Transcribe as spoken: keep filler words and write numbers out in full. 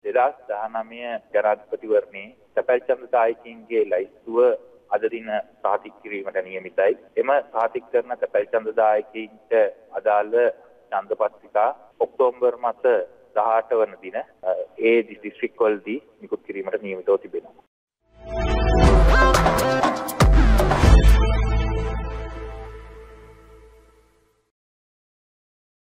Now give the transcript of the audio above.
දෙදාස් දහනවය ජනාධිපතිවරණයේ තැපැල් ඡන්ද දායකයින්ගේ ලැයිස්තුව අද දින සාතික් කිරීමට නියමිතයි. එම සාතික් කරන තැපැල් ඡන්ද දායකයින්ට අදාළ ඡන්ද පත්‍රිකා ඔක්තෝබර් මාස දහඅට වන දින ඒ දිස්ත්‍රික්කවලදී නිකුත් කිරීමට නියමිතව තිබෙනවා.